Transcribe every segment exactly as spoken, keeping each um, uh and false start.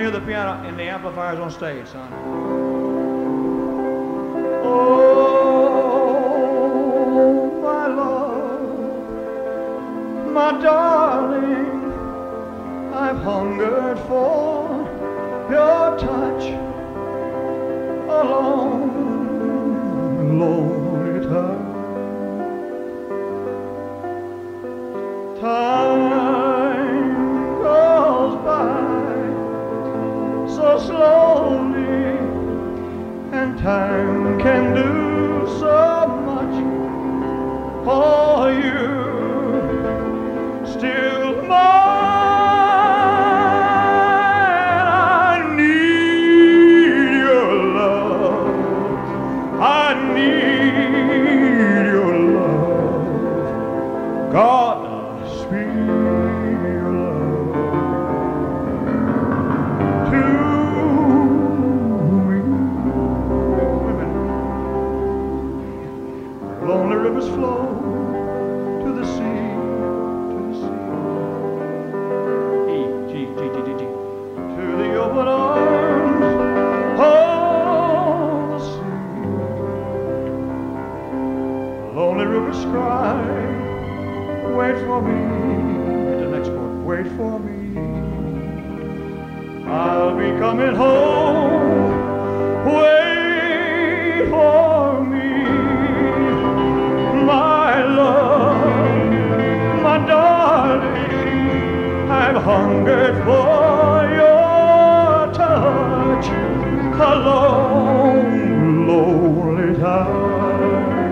hear the piano and the amplifiers on stage, son. Oh, my love, my darling, I've hungered for your touch alone, lonely time. Time goes by so slowly, and time can do so much for you. Still mine, I need your love. I need your love. God, sweet love to me. Wait a minute. Lonely rivers flow to the sea, to the sea. E, G, G, G, G, G. To the open arms of the sea. Lonely rivers cry, wait for me. Hit the next chord. Wait for me. I'll be coming home. Wait for me. My love, my darling, I've hungered for your touch alone, lonely time.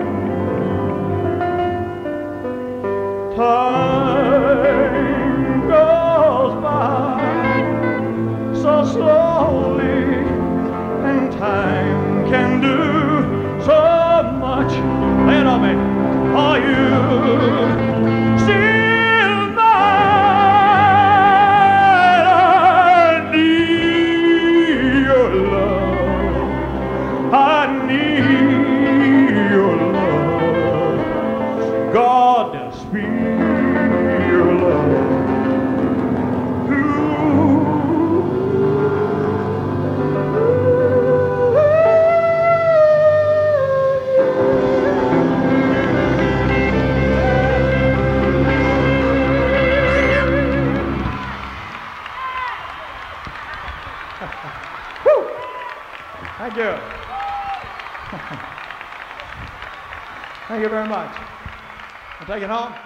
Time goes by so slowly, and time can do so much. Lay it on me. Are you still mine? I need your love. I need your love. God, speak your love to Woo! Thank you. Thank you very much. I'll take it home.